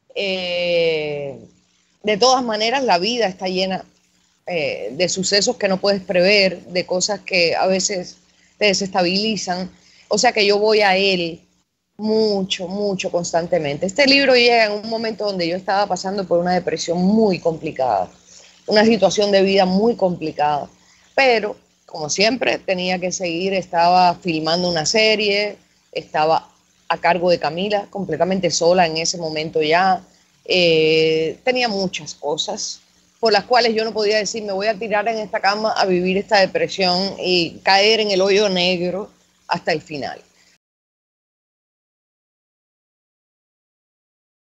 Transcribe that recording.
Eh, de todas maneras, la vida está llena de sucesos que no puedes prever, de cosas que a veces te desestabilizan. O sea que yo voy a él mucho, mucho constantemente. Este libro llega en un momento donde yo estaba pasando por una depresión muy complicada, una situación de vida muy complicada, pero como siempre tenía que seguir, estaba filmando una serie, estaba a cargo de Camila, completamente sola en ese momento ya, tenía muchas cosas por las cuales yo no podía decir me voy a tirar en esta cama a vivir esta depresión y caer en el hoyo negro hasta el final.